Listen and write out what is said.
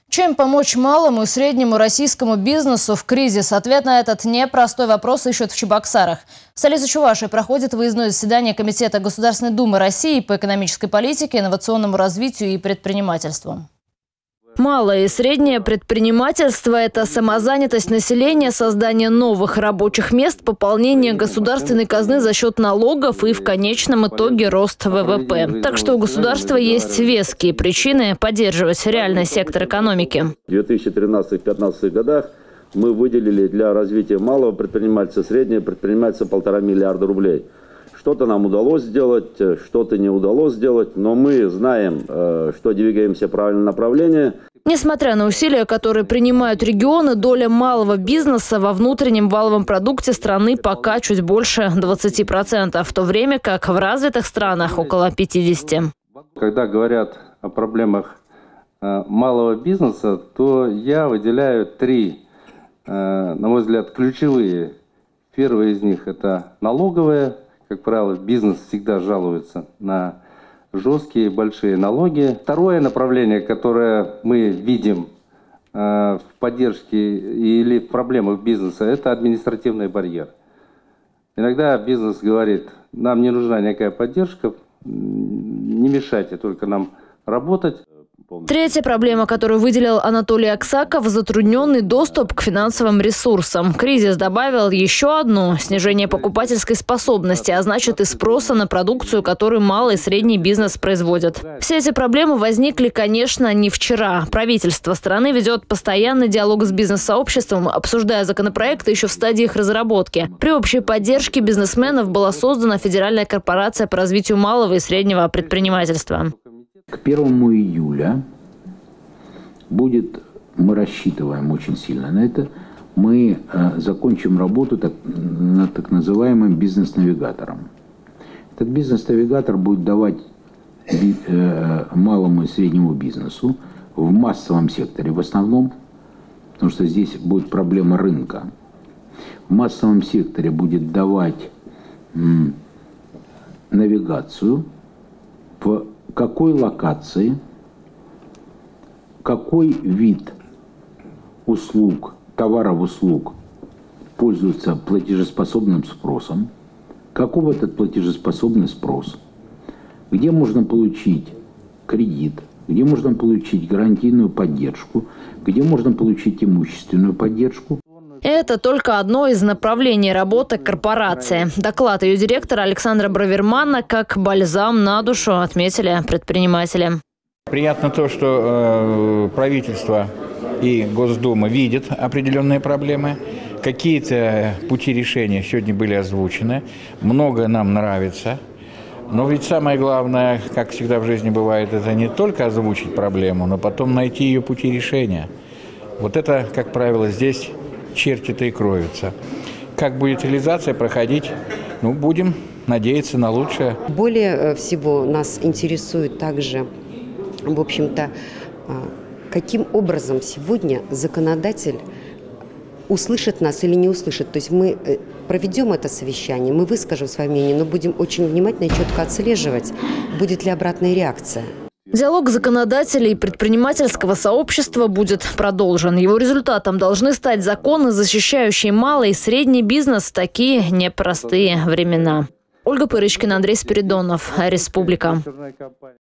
Чем помочь малому и среднему российскому бизнесу в кризис? Ответ на этот непростой вопрос ищут в Чебоксарах. В столице Чувашии проходит выездное заседание Комитета Государственной Думы России по экономической политике, инновационному развитию и предпринимательству. Малое и среднее предпринимательство – это самозанятость населения, создание новых рабочих мест, пополнение государственной казны за счет налогов и в конечном итоге рост ВВП. Так что у государства есть веские причины поддерживать реальный сектор экономики. В 2013-2015 годах мы выделили для развития малого предпринимательства, среднего предпринимательства 1,5 миллиарда рублей. Что-то нам удалось сделать, что-то не удалось сделать, но мы знаем, что двигаемся в правильном направлении. Несмотря на усилия, которые принимают регионы, доля малого бизнеса во внутреннем валовом продукте страны пока чуть больше 20%, в то время как в развитых странах около 50%. Когда говорят о проблемах малого бизнеса, то я выделяю три, на мой взгляд, ключевые. Первое из них – это налоговая. Как правило, бизнес всегда жалуется на жесткие большие налоги. Второе направление, которое мы видим в поддержке или в проблемах бизнеса, это административный барьер. Иногда бизнес говорит: нам не нужна никакая поддержка, не мешайте только нам работать. Третья проблема, которую выделил Анатолий Аксаков – затрудненный доступ к финансовым ресурсам. Кризис добавил еще одну – снижение покупательской способности, а значит и спроса на продукцию, которую малый и средний бизнес производят. Все эти проблемы возникли, конечно, не вчера. Правительство страны ведет постоянный диалог с бизнес-сообществом, обсуждая законопроекты еще в стадии их разработки. При общей поддержке бизнесменов была создана Федеральная корпорация по развитию малого и среднего предпринимательства. К 1 июля будет, мы рассчитываем очень сильно на это, мы закончим работу над так называемым бизнес-навигатором. Этот бизнес-навигатор будет давать малому и среднему бизнесу в массовом секторе в основном, потому что здесь будет проблема рынка. В массовом секторе будет давать навигацию в какой локации, какой вид услуг, товаров-услуг пользуется платежеспособным спросом, каков этот платежеспособный спрос, где можно получить кредит, где можно получить гарантийную поддержку, где можно получить имущественную поддержку. Это только одно из направлений работы корпорации. Доклад ее директора Александра Бравермана как бальзам на душу, отметили предприниматели. Приятно то, что правительство и Госдума видят определенные проблемы. Какие-то пути решения сегодня были озвучены. Многое нам нравится. Но ведь самое главное, как всегда в жизни бывает, это не только озвучить проблему, но потом найти ее пути решения. Вот это, как правило, здесь черти-то и кроются. Как будет реализация проходить, будем надеяться на лучшее. Более всего нас интересует также, в общем-то, каким образом сегодня законодатель услышит нас или не услышит. То есть мы проведем это совещание, мы выскажем свое мнение, но будем очень внимательно и четко отслеживать, будет ли обратная реакция. Диалог законодателей и предпринимательского сообщества будет продолжен. Его результатом должны стать законы, защищающие малый и средний бизнес в такие непростые времена. Ольга Пырочкина, Андрей Спиридонов, Республика.